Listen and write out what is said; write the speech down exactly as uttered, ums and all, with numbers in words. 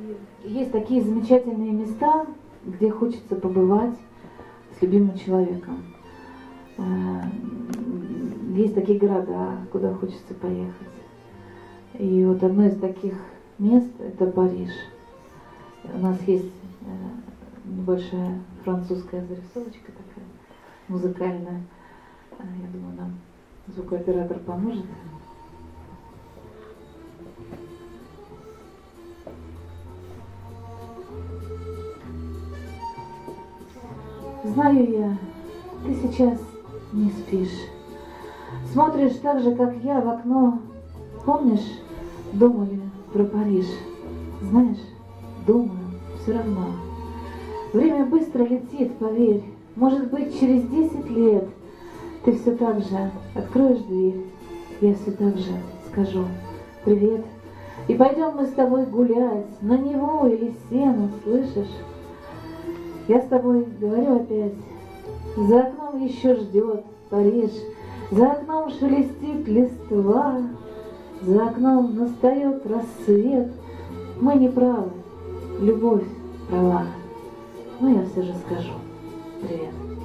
Есть такие замечательные места, где хочется побывать с любимым человеком. Есть такие города, куда хочется поехать. И вот одно из таких мест – это Париж. У нас есть небольшая французская зарисовочка такая, музыкальная. Я думаю, нам звукооператор поможет. Знаю я, ты сейчас не спишь. Смотришь так же, как я, в окно. Помнишь, думали про Париж? Знаешь, думаю, все равно. Время быстро летит, поверь. Может быть, через десять лет ты все так же откроешь дверь. Я все так же скажу привет. И пойдем мы с тобой гулять на Неву или Сену, слышишь? Я с тобой говорю опять. За окном еще ждет Париж. За окном шелестит листва. За окном настает рассвет. Мы не правы, любовь права. Но я все же скажу привет.